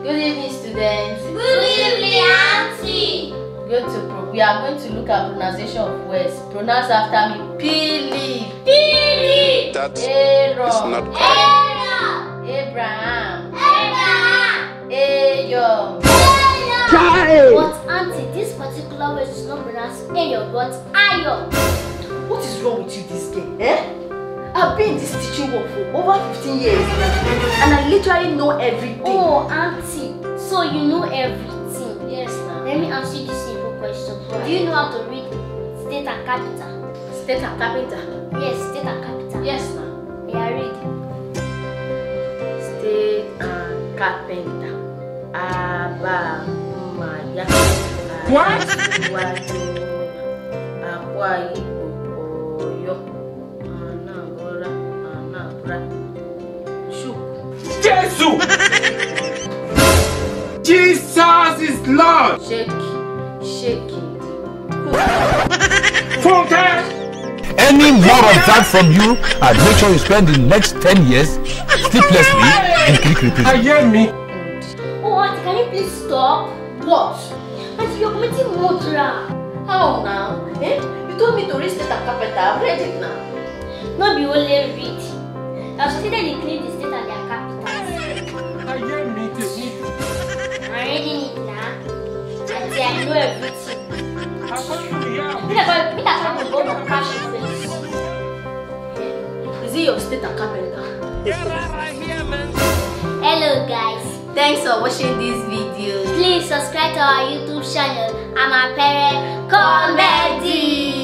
Good evening, students. Good evening, Auntie. We are going to look at pronunciation of words. Pronounce after me. Pili. Pili. That Aaron. is not correct. Aaron. Abraham. Abraham. Ayom. Ayom. But Auntie, this particular word is not pronounced Ayom, but Ayom. What is wrong with you this day? I've been in this teaching work for over 15 years now, and I literally know everything. Oh, Auntie, so you know everything. Yes, now. Let me ask you this simple question. Do you know how to read state and capital? State and capital? Yes, state and capital. Yes, now. Yeah, read. State and carpenter. Aba, Maya. What? Jesus! Jesus is Lord! Shaking. Funke! Any more of that from you, and make sure you spend the next 10 years sleeplessly in click repeat. I hear me. Oh, Auntie, can you please stop? What? Auntie, you're committing murder. How now? You told me to read state and carpenter. I've read it now. Not be only read. I've stated in clean the state and their capitals. I hear me. I'm reading it now. Auntie, I know everything. I'm going to the house. Me that can go to crash your face. Is it your state and carpenter? Hello guys. Thanks for watching this video. Please subscribe to our YouTube channel, Amaperecomedy.